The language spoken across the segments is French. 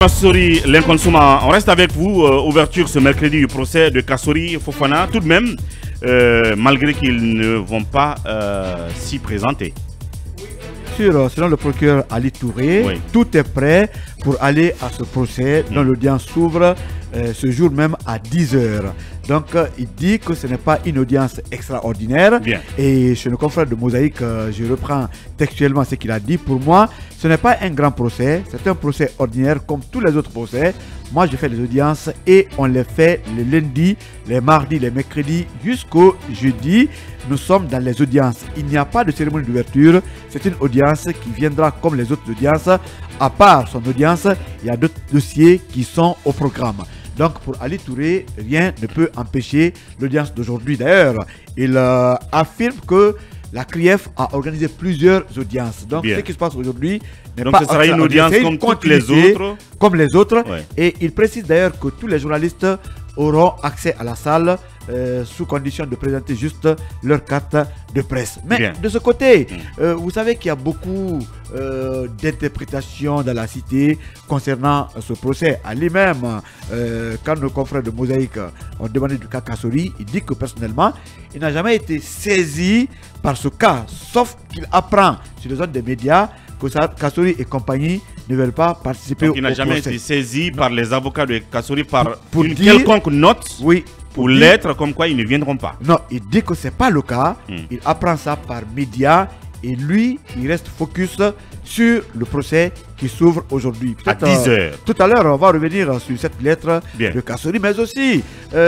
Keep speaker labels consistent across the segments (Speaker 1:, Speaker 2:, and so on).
Speaker 1: Kassori Lincoln-Souma, on reste avec vous. Ouverture ce mercredi du procès de Kassori Fofana. Tout de même, malgré qu'ils ne vont pas s'y présenter.
Speaker 2: Selon le procureur Ali Touré, oui, tout est prêt pour aller à ce procès dont l'audience s'ouvre ce jour même à 10 h. Donc il dit que ce n'est pas une audience extraordinaire.
Speaker 1: Bien.
Speaker 2: Et chez le confrère de Mosaïque, je reprends textuellement ce qu'il a dit. Pour moi, ce n'est pas un grand procès, c'est un procès ordinaire comme tous les autres procès. Moi, je fais les audiences et on les fait le lundi, les mardis, les mercredis jusqu'au jeudi. Nous sommes dans les audiences. Il n'y a pas de cérémonie d'ouverture. C'est une audience qui viendra comme les autres audiences. À part son audience, il y a d'autres dossiers qui sont au programme. Donc pour Ali Touré, rien ne peut empêcher l'audience d'aujourd'hui. D'ailleurs, il affirme que la CRIEF a organisé plusieurs audiences. Donc ce qui se passe aujourd'hui n'est pas...
Speaker 1: ce sera une audience comme toutes les autres.
Speaker 2: Comme les autres.
Speaker 1: Ouais.
Speaker 2: Et il précise d'ailleurs que tous les journalistes auront accès à la salle sous condition de présenter juste leur carte de presse. Mais de ce côté, vous savez qu'il y a beaucoup d'interprétations dans la cité concernant ce procès. À lui-même, quand nos confrères de Mosaïque ont demandé du cas Kassori, il dit que personnellement, il n'a jamais été saisi par ce cas, sauf qu'il apprend sur les zones des médias que Kassori et compagnie ne veulent pas participer au procès.
Speaker 1: Il n'a jamais été saisi par les avocats de Kassori par une quelconque note,
Speaker 2: oui,
Speaker 1: ou lettre comme quoi ils ne viendront pas.
Speaker 2: Non, il dit que ce n'est pas le cas. Il apprend ça par médias et lui, il reste focus sur le procès qui s'ouvre aujourd'hui.
Speaker 1: À 10 h.
Speaker 2: Tout à l'heure, on va revenir sur cette lettre de Kassori, mais aussi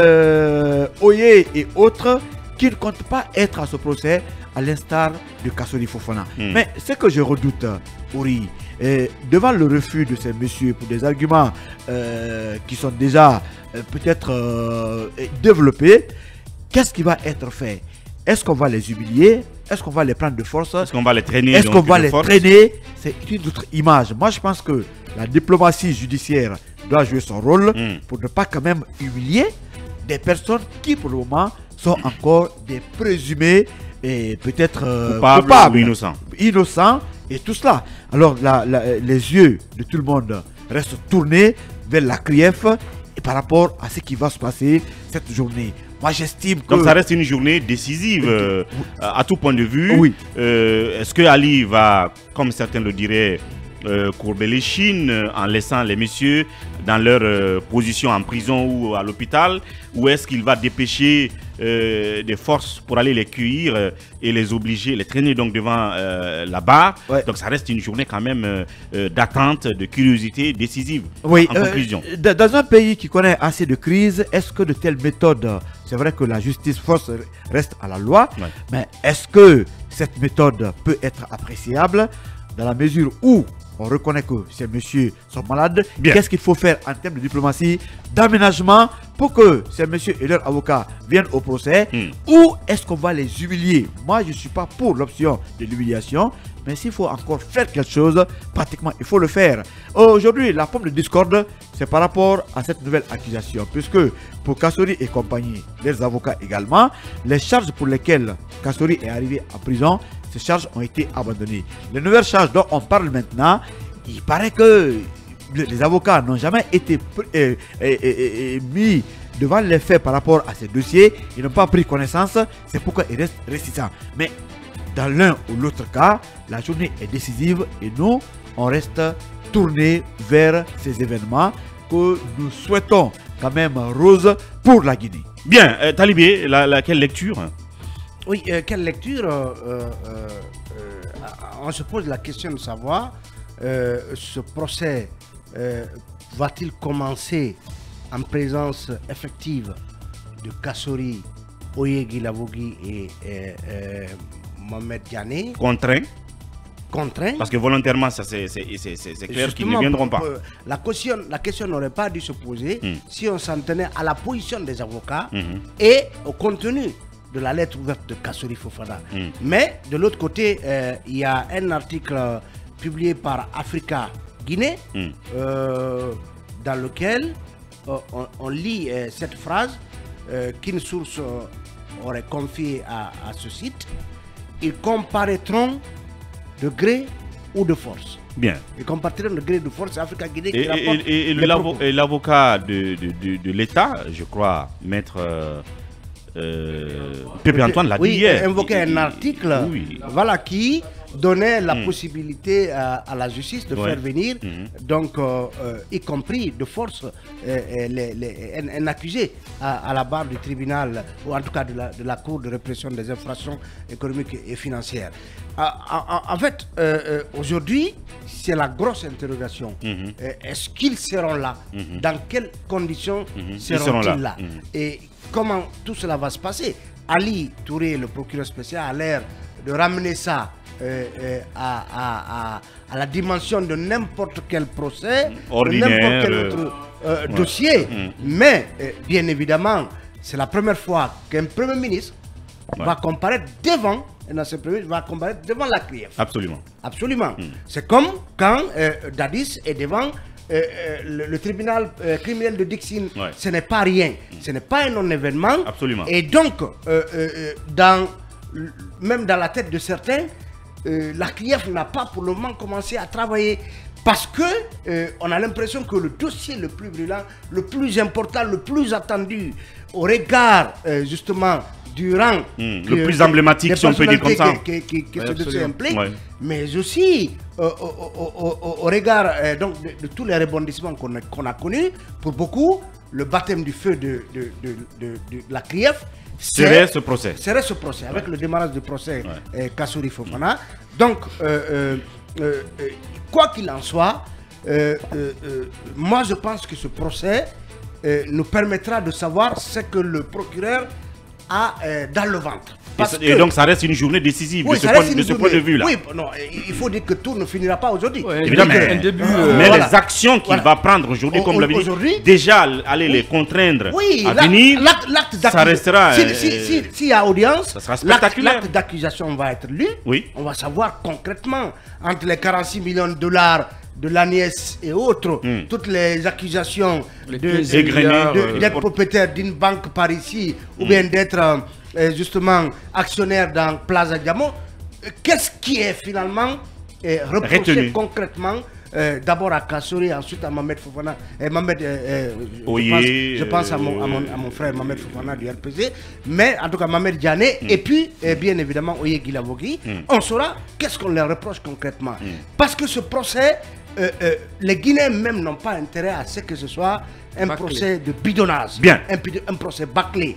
Speaker 2: Oye et autres qui ne comptent pas être à ce procès à l'instar de Kassori Fofana. Mais ce que je redoute, Ouri, devant le refus de ces messieurs pour des arguments qui sont déjà peut-être développés, qu'est-ce qui va être fait? Est-ce qu'on va les humilier? Est-ce qu'on va les prendre de force?
Speaker 1: Est-ce qu'on va les traîner?
Speaker 2: Est-ce qu'on va les traîner? C'est une autre image. Moi, je pense que la diplomatie judiciaire doit jouer son rôle pour ne pas quand même humilier des personnes qui, pour le moment, sont encore des présumés et peut-être coupables, innocents et tout cela. Alors, les yeux de tout le monde restent tournés vers la CRIEF et par rapport à ce qui va se passer cette journée. Moi, j'estime que...
Speaker 1: Donc, ça reste une journée décisive à tout point de vue.
Speaker 2: Oui.
Speaker 1: Est-ce que Ali va, comme certains le diraient, courber les chines en laissant les messieurs dans leur position en prison ou à l'hôpital, ou est-ce qu'il va dépêcher des forces pour aller les cueillir et les obliger, les traîner donc devant la barre? Donc ça reste une journée quand même d'attente, de curiosité décisive.
Speaker 2: Oui,
Speaker 1: en conclusion.
Speaker 2: Dans un pays qui connaît assez de crises, est-ce que de telles méthodes, c'est vrai que la justice force reste à la loi, mais est-ce que cette méthode peut être appréciable dans la mesure où on reconnaît que ces messieurs sont malades? Qu'est-ce qu'il faut faire en termes de diplomatie, d'aménagement pour que ces messieurs et leurs avocats viennent au procès? Ou est-ce qu'on va les humilier? Moi, je ne suis pas pour l'option de l'humiliation, mais s'il faut encore faire quelque chose, pratiquement, il faut le faire. Aujourd'hui, la pomme de discorde, c'est par rapport à cette nouvelle accusation, puisque pour Kassori et compagnie, les avocats également, les charges pour lesquelles Kassori est arrivé en prison, ces charges ont été abandonnées. Les nouvelles charges dont on parle maintenant, il paraît que les avocats n'ont jamais été mis devant les faits par rapport à ces dossiers. Ils n'ont pas pris connaissance, c'est pourquoi ils restent réticents. Mais dans l'un ou l'autre cas, la journée est décisive et nous, on reste tournés vers ces événements que nous souhaitons quand même roses pour la Guinée.
Speaker 1: Bien, Talibé, quelle lecture?
Speaker 3: Oui, quelle lecture? On se pose la question de savoir, ce procès va-t-il commencer en présence effective de Kassori, Oye Guilavogui et Mohamed Diané?
Speaker 1: Contraint.
Speaker 3: Parce
Speaker 1: que volontairement, c'est clair qu'ils ne viendront pas.
Speaker 3: La question n'aurait pas dû se poser si on s'en tenait à la position des avocats et au contenu de la lettre ouverte de Kassori Fofana. Mais de l'autre côté, il y a un article publié par Africa Guinée dans lequel on lit cette phrase qu'une source aurait confiée à ce site. Ils comparaîtront de gré ou de force.
Speaker 1: Bien.
Speaker 3: Et qu'on partirait de gré de force, c'est Africa Guinée qui
Speaker 1: Et l'avocat de l'État, je crois, maître Pépé Antoine l'a dit hier.
Speaker 3: Invoqué un article voilà, qui donnait la possibilité à la justice de faire venir, donc, y compris de force, un accusé à la barre du tribunal, ou en tout cas de la Cour de répression des infractions économiques et financières. En fait, aujourd'hui, c'est la grosse interrogation. Est-ce qu'ils seront là? Dans quelles conditions seront-ils là? Et comment tout cela va se passer? Ali Touré, le procureur spécial, a l'air de ramener ça à la dimension de n'importe quel procès,
Speaker 1: ordinaire,
Speaker 3: de n'importe quel autre dossier. Mais, bien évidemment, c'est la première fois qu'un Premier ministre va comparaître devant, la CRIEF.
Speaker 1: Absolument.
Speaker 3: Absolument. C'est comme quand Dadis est devant le tribunal criminel de Dixine. Ce n'est pas rien. Ce n'est pas un non-événement.
Speaker 1: Absolument.
Speaker 3: Et donc, même dans la tête de certains, la CRIEF n'a pas pour le moment commencé à travailler. Parce que on a l'impression que le dossier le plus brûlant, le plus important, le plus attendu, au regard justement du rang
Speaker 1: le plus emblématique, si on peut dire comme ça,
Speaker 3: que ce dossier implique, mais aussi au regard donc de tous les rebondissements qu'on a connus, pour beaucoup, le baptême du feu de la CRIEF
Speaker 1: serait ce procès.
Speaker 3: Avec le démarrage du procès Kassouri Fofana. Donc, quoi qu'il en soit, moi je pense que ce procès nous permettra de savoir ce que le procureur a dans le ventre.
Speaker 1: Et donc ça reste une journée décisive de ce point de vue là.
Speaker 3: Oui, non, il faut dire que tout ne finira pas aujourd'hui.
Speaker 1: Évidemment, mais les actions qu'il va prendre aujourd'hui, comme l'avait dit, déjà aller les contraindre à venir, ça restera...
Speaker 3: S'il y a audience,
Speaker 1: ça sera spectaculaire.
Speaker 3: L'acte d'accusation va être lu. On va savoir concrètement, entre les 46 millions de dollars de l'ANIES et autres, toutes les accusations d'être propriétaire d'une banque par ici, ou bien d'être justement actionnaire dans Plaza Diamond, qu'est-ce qui est finalement reproché concrètement d'abord à Kassouri, ensuite à Mohamed Fofana, je pense à mon frère Mohamed Fofana du RPC, mais en tout cas Mohamed Diané, et puis bien évidemment Oye Guilavogui. On saura qu'est-ce qu'on leur reproche concrètement. Parce que ce procès, les Guinéens même n'ont pas intérêt à ce que ce soit un procès de bidonnage, un procès bâclé.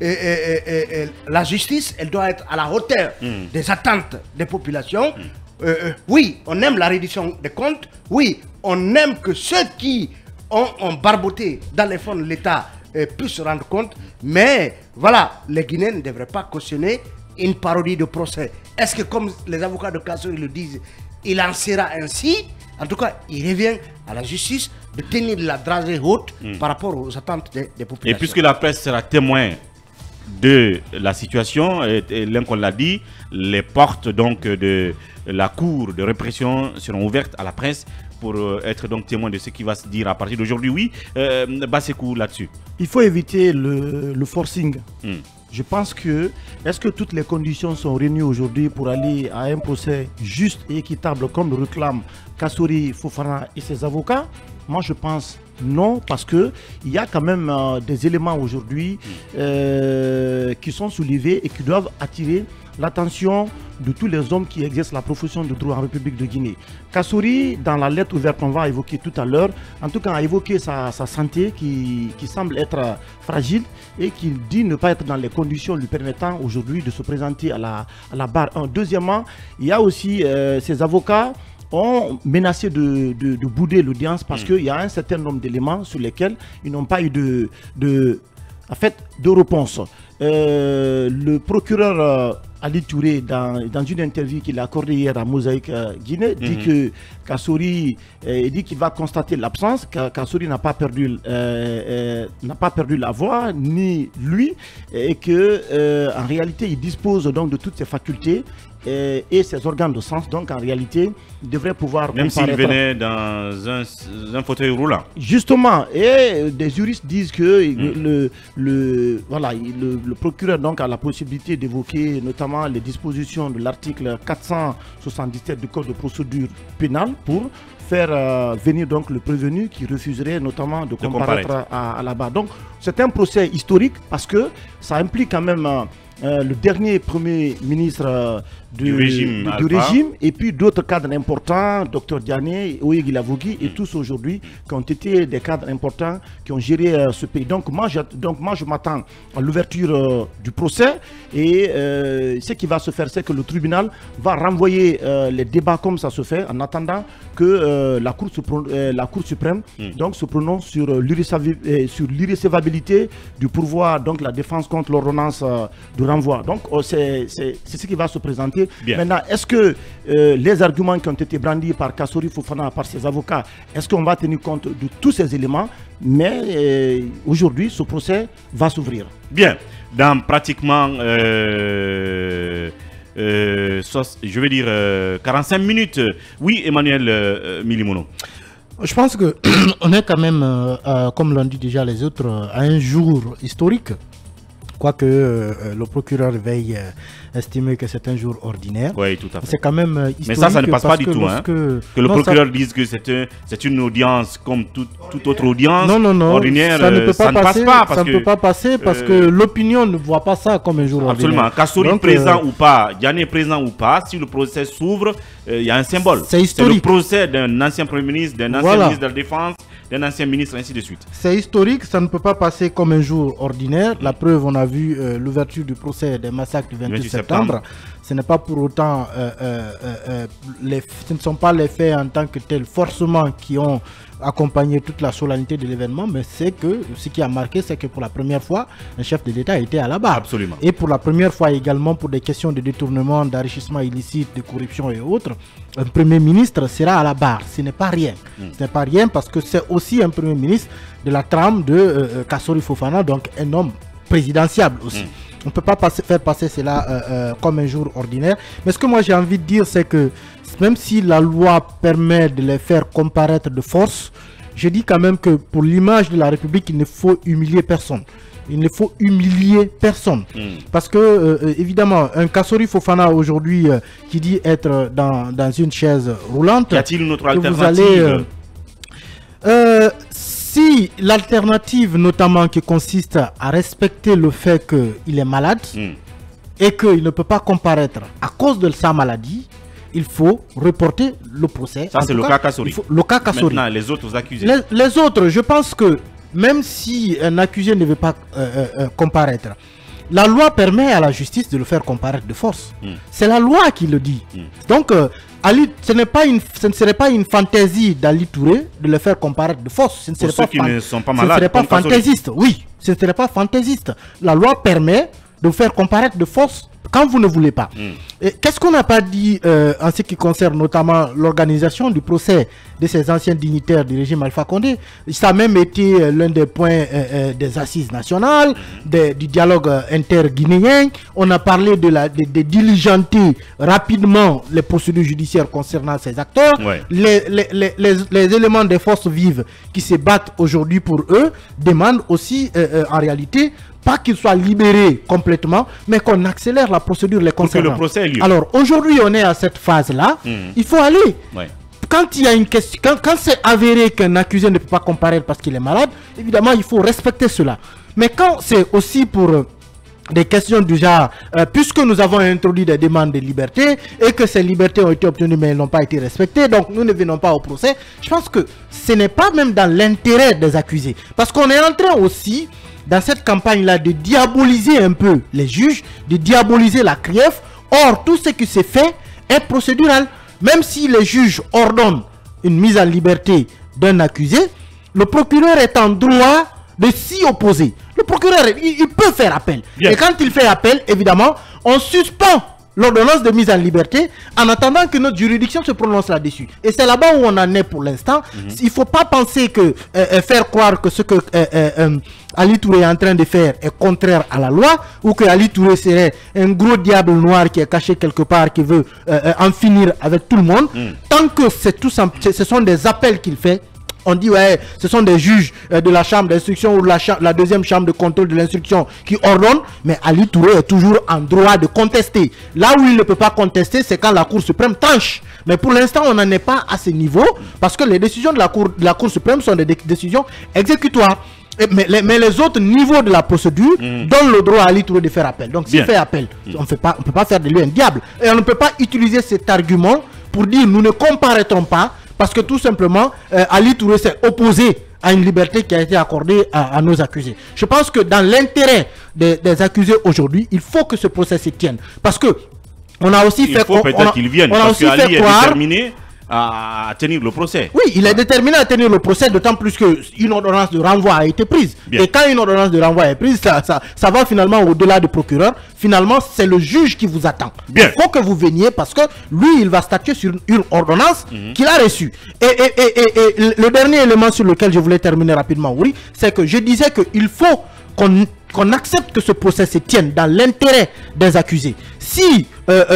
Speaker 3: La justice, elle doit être à la hauteur des attentes des populations. Oui, on aime la reddition des comptes. Oui, on aime que ceux qui ont barboté dans les fonds de l'État puissent se rendre compte. Mais voilà, les Guinéens ne devraient pas cautionner une parodie de procès. Est-ce que, comme les avocats de Kassouri le disent, il en sera ainsi? En tout cas, il revient à la justice de tenir la dragée haute par rapport aux attentes des populations.
Speaker 1: Et puisque la presse sera témoin de la situation, et l'un qu'on l'a dit, les portes donc de la cour de répression seront ouvertes à la presse pour être donc témoin de ce qui va se dire à partir d'aujourd'hui. Oui, Bassekou là-dessus.
Speaker 4: Il faut éviter le forcing. Je pense que, est-ce que toutes les conditions sont réunies aujourd'hui pour aller à un procès juste et équitable comme le réclament Kassouri Fofana et ses avocats? Moi je pense non, parce qu'il y a quand même des éléments aujourd'hui qui sont soulevés et qui doivent attirer l'attention de tous les hommes qui exercent la profession de droit en République de Guinée. Kassouri, dans la lettre ouverte qu'on va évoquer tout à l'heure, en tout cas a évoqué sa santé qui semble être fragile et qui dit ne pas être dans les conditions lui permettant aujourd'hui de se présenter à la barre. Deuxièmement, il y a aussi ses avocats ont menacé de bouder l'audience parce qu'il y a un certain nombre d'éléments sur lesquels ils n'ont pas eu de réponse. Le procureur Ali Touré, dans une interview qu'il a accordée hier à Mosaïque Guinée, dit que Kassouri dit qu'il va constater l'absence. Kassouri n'a pas perdu la voix, ni lui, et que en réalité il dispose donc de toutes ses facultés. et ses organes de sens. Donc en réalité, il devrait pouvoir
Speaker 1: même s'il
Speaker 4: comparaître.
Speaker 1: venait dans un fauteuil roulant.
Speaker 4: Justement, et des juristes disent que le procureur donc a la possibilité d'évoquer notamment les dispositions de l'article 477 du Code de procédure pénale pour faire venir donc le prévenu qui refuserait notamment de comparaître à la barre. Donc c'est un procès historique parce que ça implique quand même le dernier premier ministre du régime et puis d'autres cadres importants, Dr Diané, Oye Guilavogui et tous aujourd'hui qui ont été des cadres importants qui ont géré ce pays. Donc moi je m'attends à l'ouverture du procès et ce qui va se faire, c'est que le tribunal va renvoyer les débats comme ça se fait en attendant que la Cour suprême donc se prononce sur l'irrécevabilité du pourvoi, donc la défense contre l'ordonnance de renvoi. Donc c'est ce qui va se présenter.
Speaker 1: Bien.
Speaker 4: Maintenant, est-ce que les arguments qui ont été brandis par Kassori Fofana, par ses avocats, est-ce qu'on va tenir compte de tous ces éléments? Mais aujourd'hui, ce procès va s'ouvrir.
Speaker 1: Bien. Dans pratiquement, je vais dire, 45 minutes. Oui, Emmanuel Milimono.
Speaker 5: Je pense qu'on est quand même, comme l'ont dit déjà les autres, à un jour historique. Quoique le procureur veuille estimer que c'est un jour ordinaire.
Speaker 1: Oui, tout à fait.
Speaker 5: C'est quand même historique.
Speaker 1: Mais ça ne passe pas du tout.
Speaker 5: Que
Speaker 1: le procureur dise que c'est une audience comme toute autre audience ordinaire,
Speaker 5: ça ne peut pas passer,
Speaker 1: parce
Speaker 5: ça ne peut pas passer parce que l'opinion ne voit pas ça comme un jour ordinaire.
Speaker 1: Absolument. Kassori présent ou pas, Diané présent ou pas, si le procès s'ouvre, il y a un symbole.
Speaker 5: C'est historique.
Speaker 1: C'est le procès d'un ancien Premier ministre, d'un ancien ministre de la Défense, d'un ancien ministre, ainsi de suite.
Speaker 5: C'est historique, ça ne peut pas passer comme un jour ordinaire. La preuve, on a vu l'ouverture du procès des massacres du 28 septembre. Ce n'est pas pour autant, ce ne sont pas les faits en tant que tels forcément qui ont accompagné toute la solennité de l'événement, mais c'est que ce qui a marqué, c'est que pour la première fois, un chef de l'État était à la barre.
Speaker 1: Absolument.
Speaker 5: Et pour la première fois également, pour des questions de détournement, d'enrichissement illicite, de corruption et autres, un Premier ministre sera à la barre. Ce n'est pas rien. Ce n'est pas rien parce que c'est aussi un Premier ministre de la trame de Kassori Fofana, donc un homme présidentiable aussi. On ne peut pas faire passer cela comme un jour ordinaire. Mais ce que moi j'ai envie de dire, c'est que même si la loi permet de les faire comparaître de force, je dis quand même que pour l'image de la République, il ne faut humilier personne. Il ne faut humilier personne. Parce que, évidemment, un Kassori Fofana aujourd'hui qui dit être dans une chaise roulante...
Speaker 1: Y a-t-il une autre alternative?
Speaker 5: Si l'alternative, notamment, qui consiste à respecter le fait qu'il est malade et qu'il ne peut pas comparaître à cause de sa maladie, il faut reporter le procès.
Speaker 1: Ça, c'est le cas Kassori.
Speaker 5: Le cas Kassori.
Speaker 1: Maintenant, les autres accusés.
Speaker 5: Les autres, je pense que même si un accusé ne veut pas comparaître, la loi permet à la justice de le faire comparaître de force. C'est la loi qui le dit. Donc, ce ne serait pas une fantaisie d'Ali Touré de le faire comparaître de force. Ce ne serait
Speaker 1: Pour ceux qui ne sont pas malades.
Speaker 5: Ce ne serait pas fantaisiste. Oui, ce ne serait pas fantaisiste. La loi permet de faire comparaître de force quand vous ne voulez pas. Qu'est-ce qu'on n'a pas dit en ce qui concerne notamment l'organisation du procès de ces anciens dignitaires du régime Alpha Condé? Ça a même été l'un des points des assises nationales, du dialogue inter-guinéen. On a parlé de diligenter rapidement les procédures judiciaires concernant ces acteurs. Les éléments des forces vives qui se battent aujourd'hui pour eux demandent aussi en réalité pas qu'ils soient libérés complètement, mais qu'on accélère la procédure les concernant.
Speaker 1: Pour que le procès ait lieu.
Speaker 5: Alors aujourd'hui, on est à cette phase-là. Il faut aller. Quand il y a une question, quand c'est avéré qu'un accusé ne peut pas comparaître parce qu'il est malade, évidemment, il faut respecter cela. Mais quand c'est aussi pour des questions du genre, puisque nous avons introduit des demandes de liberté et que ces libertés ont été obtenues mais elles n'ont pas été respectées, donc nous ne venons pas au procès, je pense que ce n'est pas même dans l'intérêt des accusés. Parce qu'on est en train aussi, dans cette campagne-là, de diaboliser un peu les juges, de diaboliser la CRIEF. Or, tout ce qui s'est fait est procédural. Même si les juges ordonnent une mise en liberté d'un accusé, le procureur est en droit de s'y opposer. Le procureur, il peut faire appel. Et quand il fait appel, évidemment, on suspend l'ordonnance de mise en liberté en attendant que notre juridiction se prononce là-dessus. Et c'est là-bas où on en est pour l'instant. Il ne faut pas penser que faire croire que ce que Ali Touré est en train de faire est contraire à la loi, ou que Ali Touré serait un gros diable noir qui est caché quelque part, qui veut en finir avec tout le monde. Tant que c'est tout simple, ce sont des appels qu'il fait. On dit ouais, ce sont des juges de la chambre d'instruction ou la deuxième chambre de contrôle de l'instruction qui ordonnent, mais Ali Touré est toujours en droit de contester. Là où il ne peut pas contester, c'est quand la Cour suprême tranche. Mais pour l'instant, on n'en est pas à ce niveau, parce que les décisions de la Cour suprême sont des décisions exécutoires. Mais les autres niveaux de la procédure donnent le droit à Ali Touré de faire appel. Donc s'il fait appel, on ne peut pas faire de lui un diable. Et on ne peut pas utiliser cet argument pour dire nous ne comparaîtrons pas, parce que tout simplement, Ali Touré s'est opposé à une liberté qui a été accordée à nos accusés. Je pense que dans l'intérêt des accusés aujourd'hui, il faut que ce procès se tienne. Parce que on a aussi fait...
Speaker 1: Il faut peut-être qu'ils viennent, parce qu'Ali est déterminé à tenir le procès.
Speaker 5: Oui, il est déterminé à tenir le procès, d'autant plus qu'une ordonnance de renvoi a été prise.
Speaker 1: Bien.
Speaker 5: Et quand une ordonnance de renvoi est prise, ça va finalement au-delà du procureur. Finalement, c'est le juge qui vous attend.
Speaker 1: Bien.
Speaker 5: Il faut que vous veniez parce que lui, il va statuer sur une ordonnance qu'il a reçue. Et le dernier élément sur lequel je voulais terminer rapidement, oui, c'est que je disais qu'il faut qu'on accepte que ce procès se tienne dans l'intérêt des accusés. Si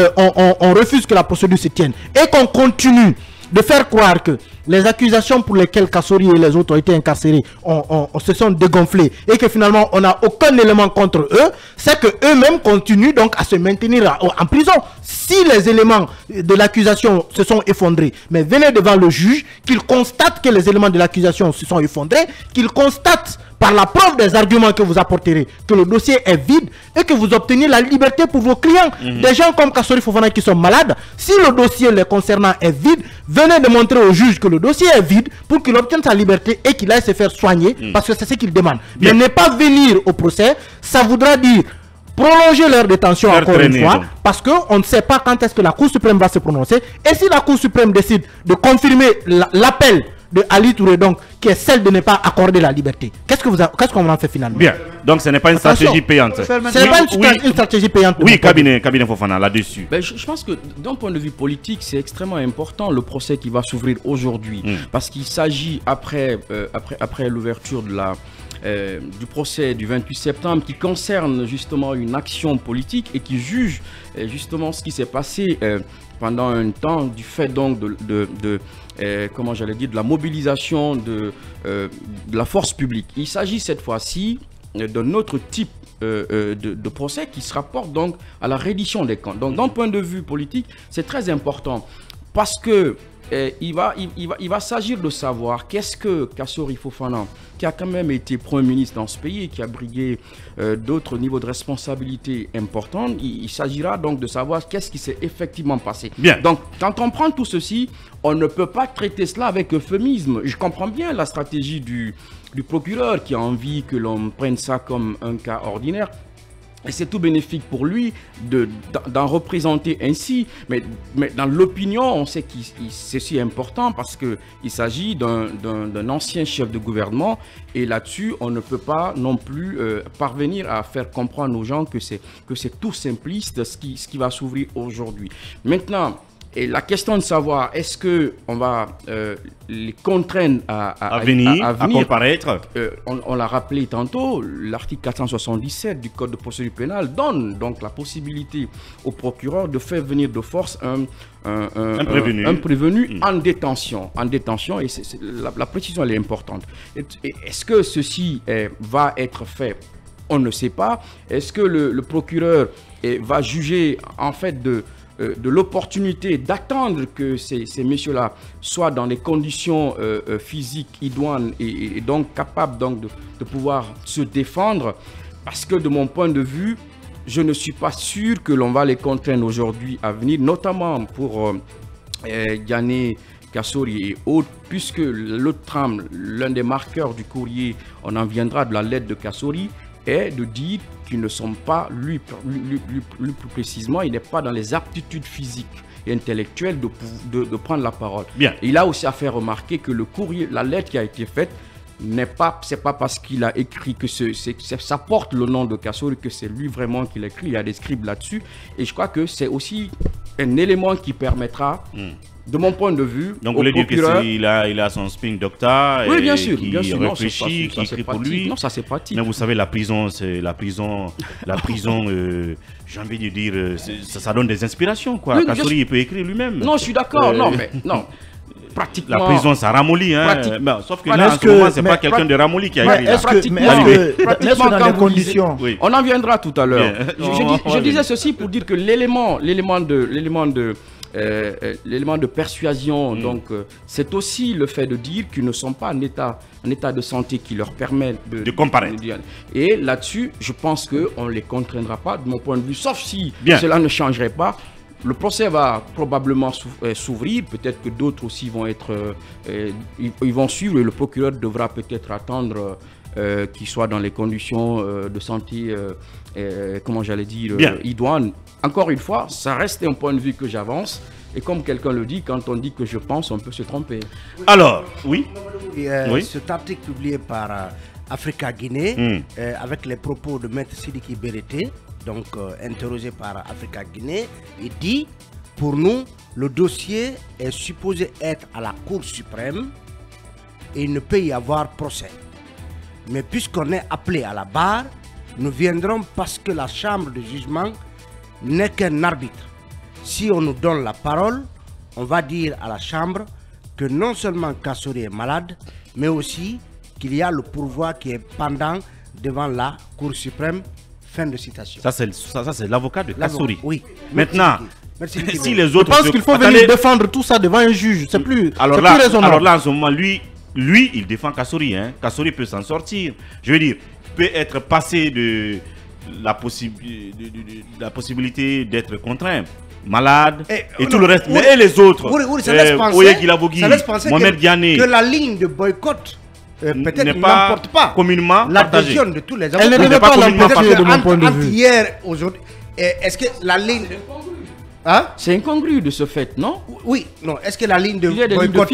Speaker 5: on refuse que la procédure se tienne et qu'on continue de faire croire que les accusations pour lesquelles Kassori et les autres ont été incarcérés se sont dégonflées et que finalement on n'a aucun élément contre eux, c'est que eux-mêmes continuent donc à se maintenir en prison. Si les éléments de l'accusation se sont effondrés, mais venez devant le juge, qu'il constate que les éléments de l'accusation se sont effondrés, qu'il constate par la preuve des arguments que vous apporterez que le dossier est vide et que vous obtenez la liberté pour vos clients. Des gens comme Kassori Fofana qui sont malades, si le dossier les concernant est vide, venez démontrer au juge que le dossier est vide pour qu'il obtienne sa liberté et qu'il aille se faire soigner parce que c'est ce qu'il demande. Mais ne pas venir au procès, ça voudra dire prolonger leur détention encore une fois, parce qu'on ne sait pas quand est-ce que la Cour suprême va se prononcer. Et si la Cour suprême décide de confirmer l'appel de Ali Touré, donc, qui est celle de ne pas accorder la liberté, qu'est-ce qu'on en fait finalement?
Speaker 1: Bien, donc ce n'est pas une stratégie payante.
Speaker 5: Ce n'est pas une stratégie payante.
Speaker 1: Oui, cabinet Fofana, là-dessus.
Speaker 6: Ben, je pense que d'un point de vue politique, c'est extrêmement important le procès qui va s'ouvrir aujourd'hui. Parce qu'il s'agit, après l'ouverture de du procès du 28 septembre, qui concerne justement une action politique et qui juge justement ce qui s'est passé pendant un temps du fait donc comment j'allais dire, de la mobilisation de la force publique. Il s'agit cette fois-ci d'un autre type de procès qui se rapporte donc à la reddition des comptes. Donc d'un point de vue politique, c'est très important parce que il va s'agir de savoir qu'est-ce que Kassori Fofana, qui a quand même été Premier ministre dans ce pays et qui a brigué d'autres niveaux de responsabilité importants, il s'agira donc de savoir qu'est-ce qui s'est effectivement passé.
Speaker 1: Bien.
Speaker 6: Donc, quand on prend tout ceci, on ne peut pas traiter cela avec euphémisme. Je comprends bien la stratégie du procureur qui a envie que l'on prenne ça comme un cas ordinaire. Et c'est tout bénéfique pour lui d'en représenter ainsi. Mais dans l'opinion, on sait que c'est si important parce qu'il s'agit d'un ancien chef de gouvernement. Et là-dessus, on ne peut pas non plus parvenir à faire comprendre aux gens que c'est tout simpliste ce qui va s'ouvrir aujourd'hui. Maintenant, et la question de savoir, est-ce qu'on va les contraindre à
Speaker 1: venir, à comparaître
Speaker 6: on l'a rappelé tantôt, l'article 477 du Code de procédure pénale donne donc la possibilité au procureur de faire venir de force un prévenu en détention. Et la précision elle est importante. Est-ce que ceci va être fait? On ne sait pas. Est-ce que le procureur va juger en fait de l'opportunité d'attendre que ces messieurs-là soient dans des conditions physiques idoines et donc capables donc de pouvoir se défendre? Parce que de mon point de vue, je ne suis pas sûr que l'on va les contraindre aujourd'hui à venir, notamment pour Yané, Kassori et autres, puisque l'autre trame, l'un des marqueurs du courrier, on en viendra de la lettre de Kassori, est de dire qu'ils ne sont pas, lui plus précisément, il n'est pas dans les aptitudes physiques et intellectuelles de prendre la parole.
Speaker 1: Bien.
Speaker 6: Et il a aussi à faire remarquer que le courrier, la lettre qui a été faite, c'est pas parce qu'il a écrit que ça porte le nom de Kassori que c'est lui vraiment qui l'a écrit. Il y a des scribes là-dessus. Et je crois que c'est aussi un élément qui permettra, de mon point de vue,
Speaker 1: donc vous voulez dire qu'il a son spin doctor,
Speaker 6: oui, bien sûr,
Speaker 1: qui réfléchit, qui écrit pour lui.
Speaker 6: Non, ça c'est pratique.
Speaker 1: Mais vous savez, la prison, j'ai envie de dire, ça donne des inspirations, quoi. Oui, Kassori, il peut écrire lui-même.
Speaker 6: Non, je suis d'accord, non, mais non. Pratiquement.
Speaker 1: La prison, ça ramollit, hein. Sauf que là, en ce moment, c'est pas quelqu'un de ramolli qui a écrit.
Speaker 6: Pratiquement, dans les conditions. Oui. On en viendra tout à l'heure. Je disais ceci pour dire que l'élément de persuasion, donc c'est aussi le fait de dire qu'ils ne sont pas en état de santé qui leur permet
Speaker 1: de comparaître.
Speaker 6: Et là-dessus, je pense qu'on ne les contraindra pas, de mon point de vue, sauf si cela ne changerait pas. Le procès va probablement s'ouvrir, peut-être que d'autres aussi vont ils vont suivre, et le procureur devra peut-être attendre qu'il soit dans les conditions de santé, comment j'allais dire, idoines. Encore une fois, ça reste un point de vue que j'avance, et comme quelqu'un le dit, quand on dit que je pense, on peut se tromper.
Speaker 1: Alors, oui.
Speaker 3: Cet article publié par Africa Guinée, avec les propos de Maître Sidiki Berete, donc interrogé par Africa Guinée, il dit: pour nous, le dossier est supposé être à la Cour suprême et il ne peut y avoir procès. Mais puisqu'on est appelé à la barre, nous viendrons parce que la chambre de jugement n'est qu'un arbitre. Si on nous donne la parole, on va dire à la chambre que non seulement Kassori est malade, mais aussi qu'il y a le pourvoi qui est pendant devant la Cour suprême. Fin de citation.
Speaker 1: Ça, c'est l'avocat de Kassori.
Speaker 3: Oui.
Speaker 1: Maintenant, si les autres...
Speaker 5: Je pense qu'il faut venir défendre tout ça devant un juge. C'est plus raisonnable.
Speaker 1: Alors là, en ce moment, lui, il défend Kassori. Hein. Kassori peut s'en sortir. Je veux dire, peut être passé de la possibilité d'être contraint, malade et tout le reste. Mais les autres,
Speaker 3: ça laisse penser
Speaker 1: Mohamed Diané,
Speaker 3: que la ligne de boycott peut-être
Speaker 1: n'emporte pas communément
Speaker 3: l'adhésion de tous les avocats.
Speaker 5: Elle ne devait pas l'emporter de mon point de vue.
Speaker 3: Hier, aujourd'hui, est-ce que la ligne...
Speaker 6: C'est incongru de ce fait, non?
Speaker 3: Oui, non. Est-ce que la ligne de boycott,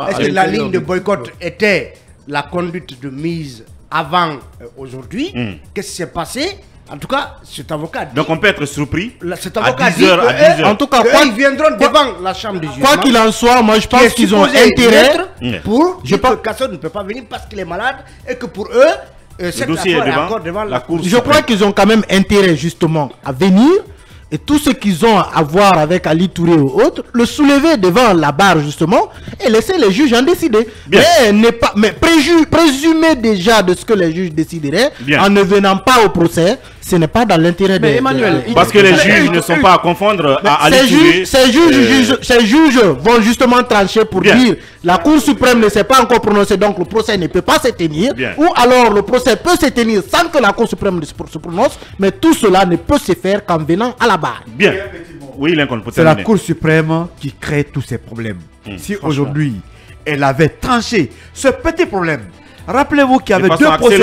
Speaker 3: était la conduite de mise avant aujourd'hui? Qu'est-ce qui s'est passé? En tout cas, cet avocat...
Speaker 1: Donc on peut être surpris.
Speaker 3: Cet avocat dit
Speaker 5: en tout cas,
Speaker 3: ils viendront devant la chambre du jugement.
Speaker 5: Quoi qu'il en soit, moi je pense qu'ils ont intérêt
Speaker 3: pour dire que Kassori ne peut pas venir parce qu'il est malade et que pour eux,
Speaker 1: cette affaire est encore devant la Cour suprême.
Speaker 5: Je crois qu'ils ont quand même intérêt justement à venir. Et tout ce qu'ils ont à voir avec Ali Touré ou autres, le soulever devant la barre justement et laisser les juges en décider. Mais présumer déjà de ce que les juges décideraient en ne venant pas au procès, ce n'est pas dans l'intérêt de
Speaker 6: Emmanuel.
Speaker 1: Parce que les juges ne sont pas à confondre à Ali Touré.
Speaker 5: Ces juges vont justement trancher pour dire la Cour suprême ne s'est pas encore prononcée, donc le procès ne peut pas se tenir. Ou alors le procès peut se tenir sans que la Cour suprême se prononce, mais tout cela ne peut se faire qu'en venant à la barre.
Speaker 1: Bien. Oui,
Speaker 2: c'est la Cour suprême qui crée tous ces problèmes. Si aujourd'hui elle avait tranché ce petit problème, rappelez-vous qu'il y avait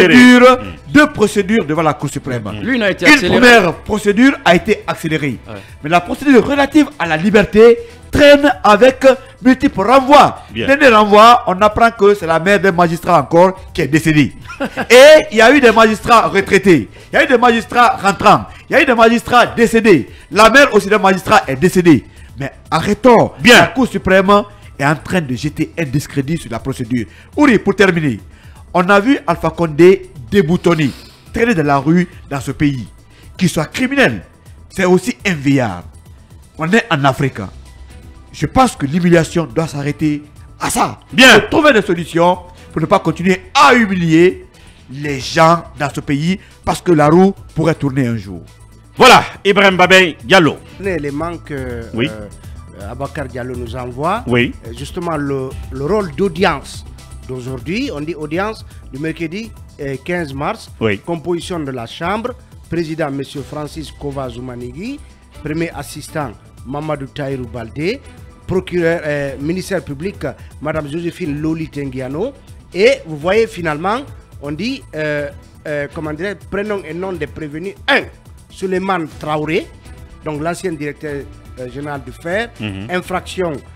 Speaker 2: deux procédures devant la Cour suprême.
Speaker 6: L'une a été accélérée.
Speaker 2: Une première procédure a été accélérée. Mais la procédure relative à la liberté traîne avec multiples renvois. Dernier renvoi, on apprend que c'est la mère d'un magistrat encore qui est décédée. Et il y a eu des magistrats retraités. Il y a eu des magistrats rentrants. Il y a eu des magistrats décédés. La mère aussi d'un magistrat est décédée. Mais arrêtons. La Cour suprême est en train de jeter un discrédit sur la procédure. Ouri, pour terminer, on a vu Alpha Condé déboutonné, traîner dans la rue dans ce pays. Qu'il soit criminel, c'est aussi un vieillard. On est en Afrique. Je pense que l'humiliation doit s'arrêter à ça.
Speaker 1: Bien.
Speaker 2: Faut trouver des solutions pour ne pas continuer à humilier les gens dans ce pays parce que la roue pourrait tourner un jour.
Speaker 1: Voilà, Ibrahim Babé Diallo.
Speaker 3: L'élément que Abakar Diallo nous envoie, justement le rôle d'audience d'aujourd'hui, on dit audience du mercredi 15 mars, composition de la Chambre, président M. Francis Kova Zoumanigui, premier assistant Mamadou Taïrou Baldé, procureur, ministère public Mme Joséphine Loli Tengiano, et vous voyez finalement, on dit, comment dire, prénom et nom des prévenus. 1. Suleiman Traoré, donc l'ancien directeur général du FER, infraction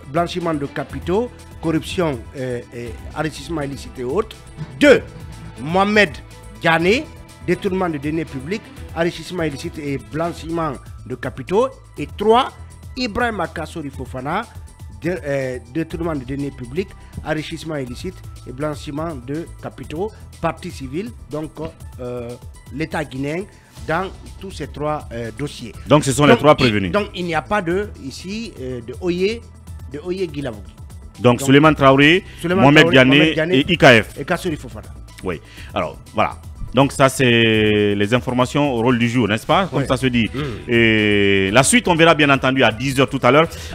Speaker 3: blanchiment de capitaux, corruption, enrichissement illicite et autres. 2. Mohamed Diané, détournement de deniers publics, enrichissement illicite et blanchiment de capitaux. Et 3. Ibrahim Kassori Fofana, détournement de deniers publics, enrichissement illicite et blanchiment de capitaux, partie civile, donc l'État guinéen, dans tous ces 3 dossiers.
Speaker 1: Donc ce sont les 3 prévenus.
Speaker 3: Donc il n'y a pas ici de Oye Guilavogui.
Speaker 1: Donc Souleymane Traoré, Mohamed Diané et IKF.
Speaker 3: Et Kassori Fofana.
Speaker 1: Oui, alors voilà. Donc ça c'est les informations au rôle du jour, n'est-ce pas? Comme ça se dit. Et la suite on verra bien entendu à 10h tout à l'heure.